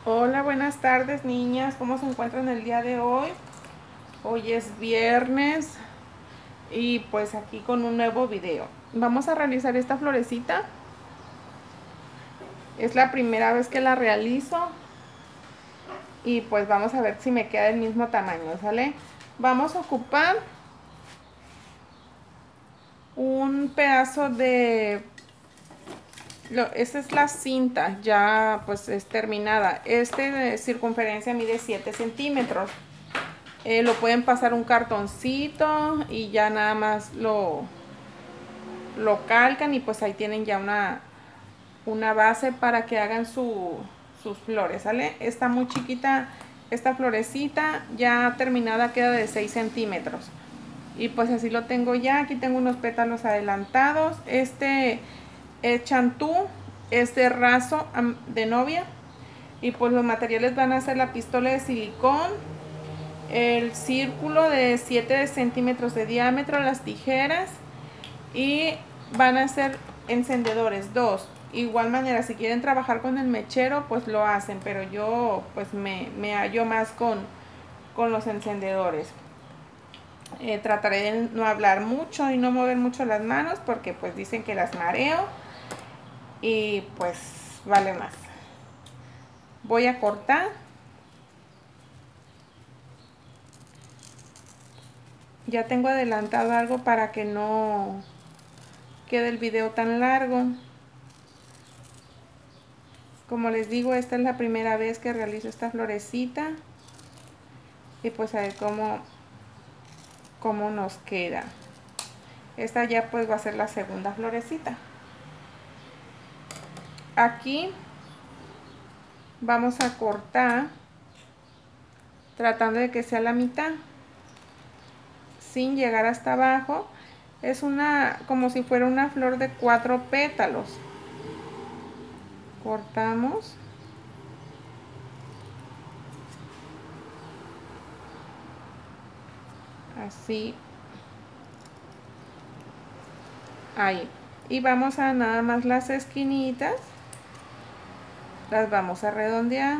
Hola, buenas tardes niñas, ¿cómo se encuentran el día de hoy? Hoy es viernes y pues aquí con un nuevo video. Vamos a realizar esta florecita. Es la primera vez que la realizo y pues vamos a ver si me queda del mismo tamaño, ¿sale? Vamos a ocupar un pedazo de... esta es la cinta, ya pues es terminada. Este de circunferencia mide 7 centímetros. Lo pueden pasar un cartoncito y ya nada más lo calcan y pues ahí tienen ya una base para que hagan sus flores, ¿sale? Está muy chiquita esta florecita, ya terminada queda de 6 centímetros. Y pues así lo tengo ya, aquí tengo unos pétalos adelantados. Este chantú es de raso de novia. Y pues los materiales van a ser la pistola de silicón, el círculo de 7 centímetros de diámetro, las tijeras y van a ser encendedores, dos. Igual manera, si quieren trabajar con el mechero, pues lo hacen, pero yo pues me hallo más con los encendedores. Trataré de no hablar mucho y no mover mucho las manos porque pues dicen que las mareo y pues vale más. Voy a cortar. Ya tengo adelantado algo para que no quede el video tan largo. Como les digo, esta es la primera vez que realizo esta florecita y pues a ver cómo nos queda. Esta ya pues va a ser la segunda florecita. Aquí vamos a cortar tratando de que sea la mitad sin llegar hasta abajo. Es como si fuera una flor de 4 pétalos. Cortamos. Así. Ahí. Y vamos a nada más las esquinitas. Las vamos a redondear.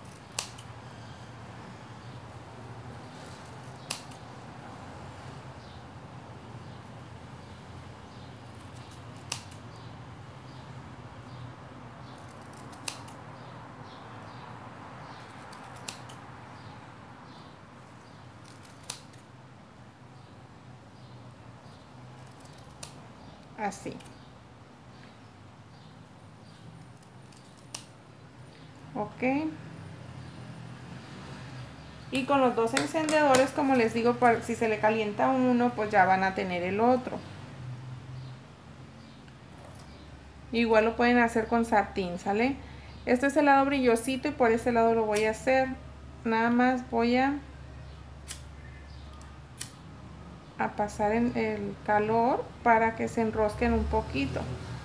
Así. Ok. Y con los dos encendedores, como les digo, si se le calienta uno, pues ya van a tener el otro. Igual lo pueden hacer con satín, ¿sale? Este es el lado brillosito y por este lado lo voy a hacer. Nada más voy a pasar en el calor para que se enrosquen un poquito.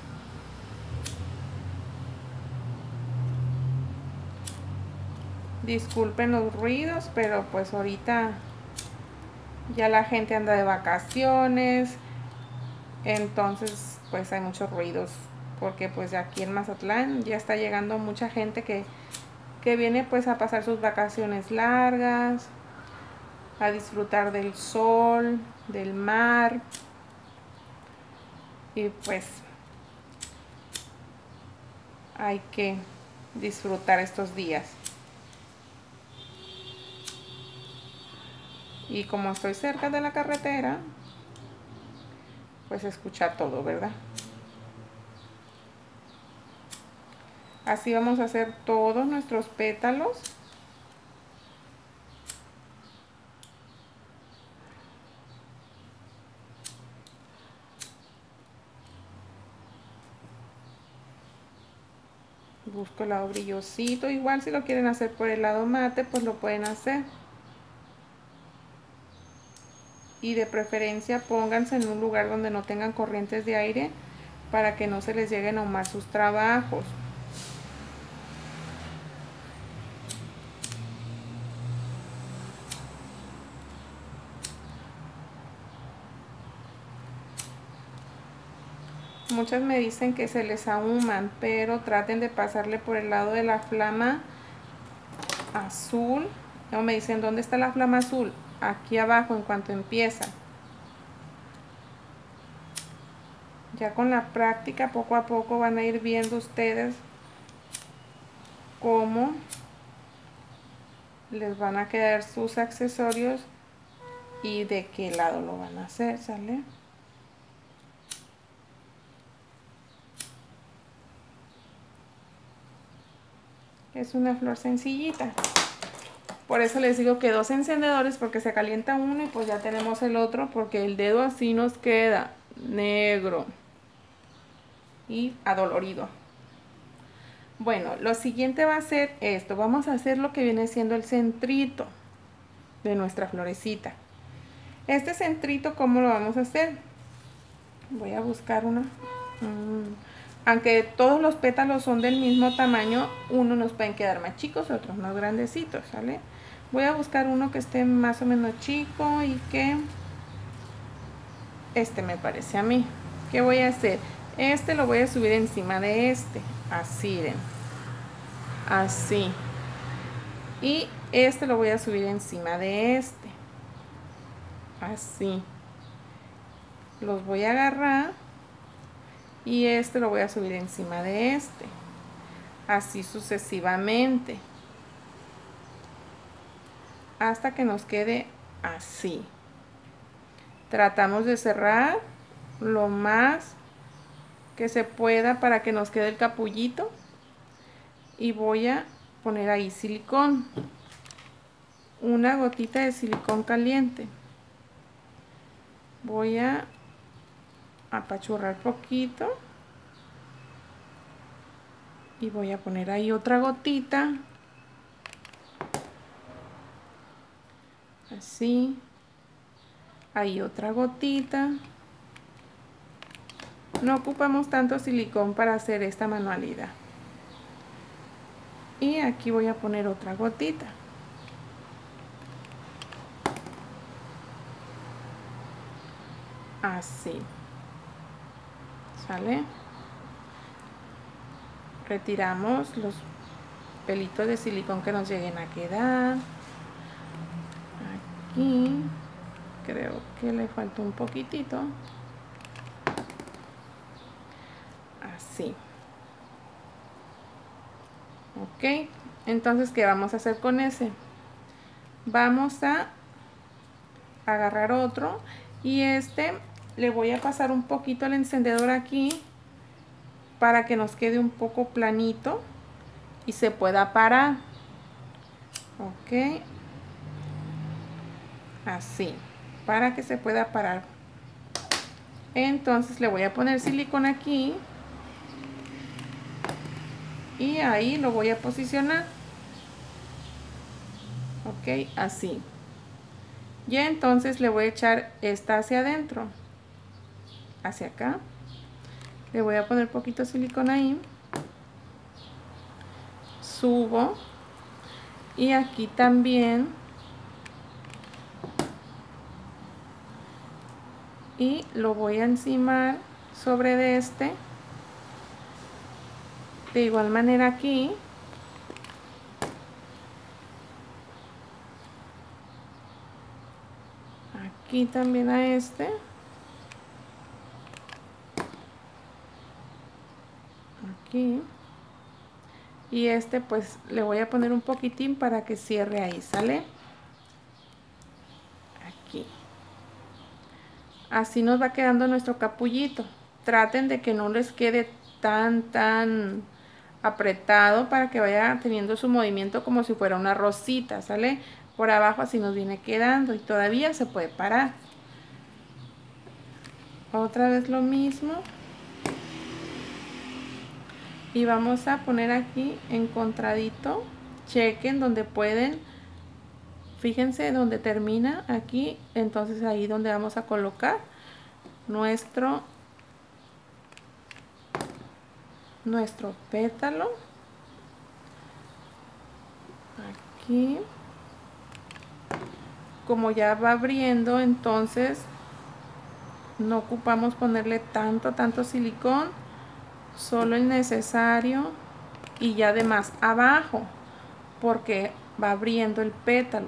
Disculpen los ruidos, pero pues ahorita ya la gente anda de vacaciones, entonces pues hay muchos ruidos porque pues aquí en Mazatlán ya está llegando mucha gente que viene pues a pasar sus vacaciones largas, a disfrutar del sol, del mar y pues hay que disfrutar estos días. Y como estoy cerca de la carretera, pues se escucha todo, ¿verdad? Así vamos a hacer todos nuestros pétalos. Busco el lado brillosito. Igual si lo quieren hacer por el lado mate, pues lo pueden hacer. Y de preferencia pónganse en un lugar donde no tengan corrientes de aire para que no se les lleguen a ahumar sus trabajos. Muchas me dicen que se les ahuman, pero traten de pasarle por el lado de la flama azul. Luego me dicen, ¿dónde está la flama azul? Aquí abajo en cuanto empieza. Ya con la práctica, poco a poco van a ir viendo ustedes cómo les van a quedar sus accesorios y de qué lado lo van a hacer, ¿sale? Es una flor sencillita. Por eso les digo que 2 encendedores, porque se calienta uno y pues ya tenemos el otro, porque el dedo así nos queda negro y adolorido. Bueno, lo siguiente va a ser esto. Vamos a hacer lo que viene siendo el centrito de nuestra florecita. Este centrito, ¿cómo lo vamos a hacer? Voy a buscar uno. Aunque todos los pétalos son del mismo tamaño, unos nos pueden quedar más chicos, otros más grandecitos, ¿sale? Voy a buscar uno que esté más o menos chico y que este me parece a mí. ¿Qué voy a hacer? Este lo voy a subir encima de este, así, ven. Así. Y este lo voy a subir encima de este, así. Los voy a agarrar y este lo voy a subir encima de este, así sucesivamente, hasta que nos quede así. Tratamos de cerrar lo más que se pueda para que nos quede el capullito, y voy a poner ahí silicón, una gotita de silicón caliente. Voy a apachurrar poquito y voy a poner ahí otra gotita, así, ahí otra gotita. No ocupamos tanto silicón para hacer esta manualidad. Y aquí voy a poner otra gotita. Así. ¿Sale? Retiramos los pelitos de silicón que nos lleguen a quedar. Aquí creo que le falta un poquitito. Así. Ok, entonces ¿qué vamos a hacer con ese? Vamos a agarrar otro y este le voy a pasar un poquito el encendedor aquí para que nos quede un poco planito y se pueda parar. Ok, así, para que se pueda parar. Entonces le voy a poner silicón aquí y ahí lo voy a posicionar. Ok, así. Y entonces le voy a echar esta hacia adentro, hacia acá. Le voy a poner poquito silicón ahí. Subo. Y aquí también. Y lo voy a encimar sobre de este. De igual manera aquí. Aquí también a este. Aquí. Y este pues le voy a poner un poquitín para que cierre ahí, ¿sale? Aquí. Así nos va quedando nuestro capullito. Traten de que no les quede tan apretado para que vaya teniendo su movimiento como si fuera una rosita, ¿sale? Por abajo así nos viene quedando y todavía se puede parar. Otra vez lo mismo. Y vamos a poner aquí encontradito. Chequen donde pueden. Fíjense donde termina aquí. Entonces ahí donde vamos a colocar nuestro pétalo. Aquí. Como ya va abriendo, entonces no ocupamos ponerle tanto silicón, solo el necesario y ya de más abajo, porque va abriendo el pétalo.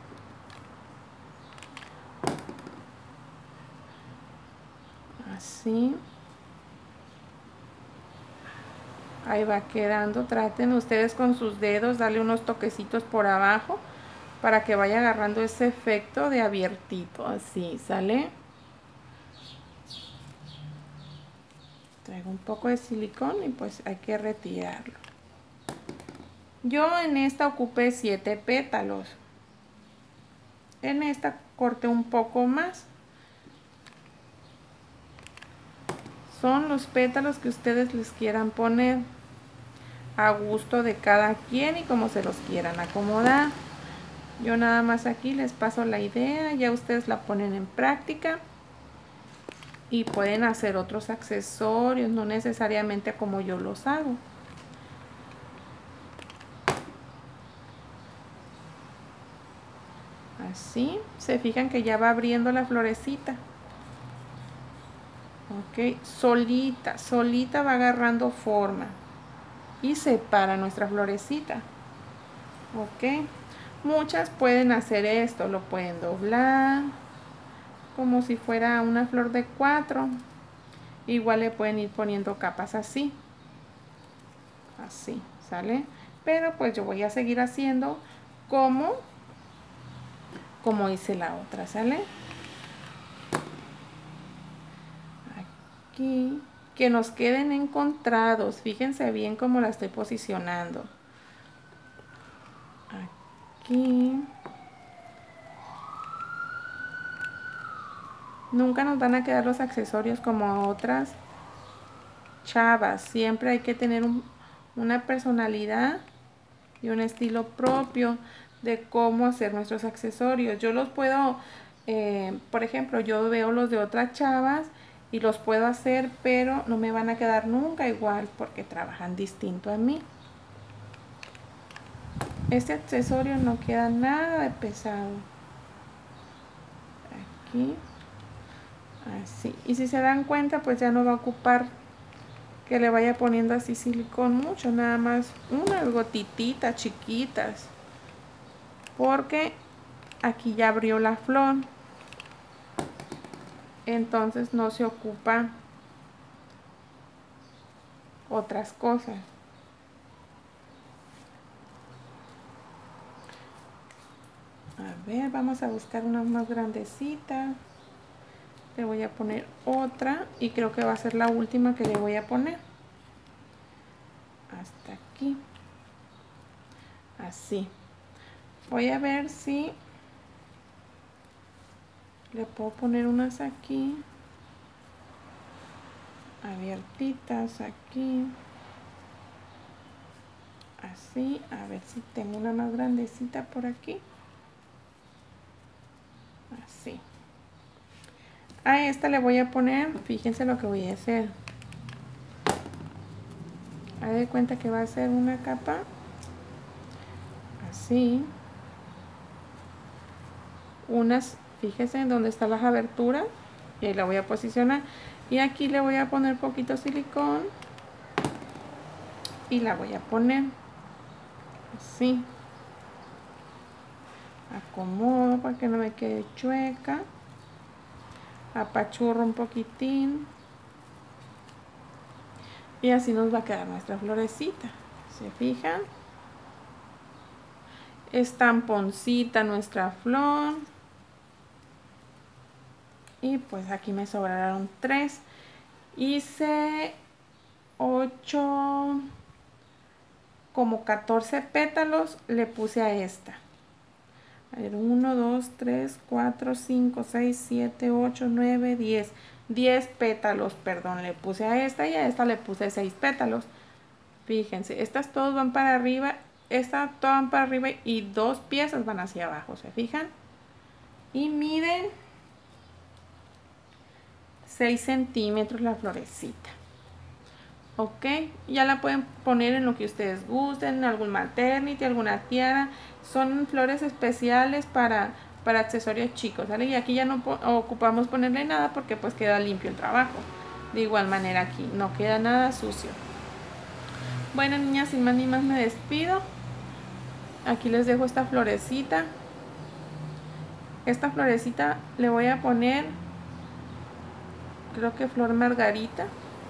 Así. Ahí va quedando. Traten ustedes con sus dedos darle unos toquecitos por abajo para que vaya agarrando ese efecto de abiertito. Así, ¿sale? Traigo un poco de silicón y pues hay que retirarlo. Yo en esta ocupé 7 pétalos. En esta corté un poco más. Son los pétalos que ustedes les quieran poner, a gusto de cada quien y como se los quieran acomodar. Yo nada más aquí les paso la idea, ya ustedes la ponen en práctica y pueden hacer otros accesorios, no necesariamente como yo los hago. Así, se fijan que ya va abriendo la florecita. Ok, solita va agarrando forma y separa nuestra florecita. Ok, muchas pueden hacer esto, lo pueden doblar como si fuera una flor de 4. Igual le pueden ir poniendo capas así, ¿sale? Pero pues yo voy a seguir haciendo como hice la otra, ¿sale? Aquí, que nos queden encontrados, fíjense bien cómo la estoy posicionando. Aquí. Nunca nos van a quedar los accesorios como otras chavas, siempre hay que tener una personalidad y un estilo propio de cómo hacer nuestros accesorios. Yo los puedo, por ejemplo, yo veo los de otras chavas y los puedo hacer, pero no me van a quedar nunca igual porque trabajan distinto a mí. Este accesorio no queda nada de pesado. Aquí. Así. Y si se dan cuenta, pues ya no va a ocupar que le vaya poniendo así silicón mucho, nada más unas gotitas chiquitas, porque aquí ya abrió la flor, entonces no se ocupa otras cosas. A ver, vamos a buscar una más grandecita. Le voy a poner otra y creo que va a ser la última que le voy a poner. Hasta aquí. Así. Voy a ver si le puedo poner unas aquí. Abiertitas aquí. Así. A ver si tengo una más grandecita por aquí. Así. A esta le voy a poner, fíjense lo que voy a hacer. Haz de cuenta que va a ser una capa así. Unas, fíjense en donde están las aberturas. Y ahí la voy a posicionar. Y aquí le voy a poner poquito silicón. Y la voy a poner así. Acomodo para que no me quede chueca. Apachurro un poquitín y así nos va a quedar nuestra florecita. ¿Se fijan? Estamponcita nuestra flor. Y pues aquí me sobraron 3. Hice 8, como 14 pétalos le puse a esta. A ver, 1, 2, 3, 4, 5, 6, 7, 8, 9, 10. 10 pétalos, perdón, le puse a esta y a esta le puse 6 pétalos. Fíjense, estas todas van para arriba, estas todas van para arriba y 2 piezas van hacia abajo, ¿se fijan? Y miden 6 centímetros la florecita. Ok, ya la pueden poner en lo que ustedes gusten, en algún maternity, alguna tiara. Son flores especiales para accesorios chicos, ¿vale? Y aquí ya no ocupamos ponerle nada porque pues queda limpio el trabajo. De igual manera aquí no queda nada sucio. Bueno, niñas, sin más ni más me despido. Aquí les dejo esta florecita. Esta florecita le voy a poner, creo que flor margarita.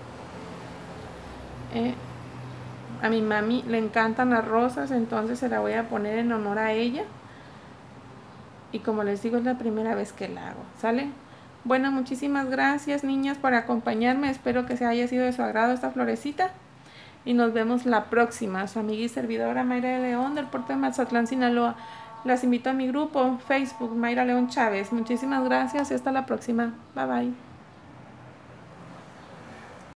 A mi mami le encantan las rosas, entonces se la voy a poner en honor a ella. Y como les digo, es la primera vez que la hago, ¿sale? Bueno, muchísimas gracias, niñas, por acompañarme. Espero que se haya sido de su agrado esta florecita. Y nos vemos la próxima. Su amiga y servidora Mayra de León, del puerto de Mazatlán, Sinaloa. Las invito a mi grupo Facebook, Mayra León Chávez. Muchísimas gracias y hasta la próxima. Bye bye.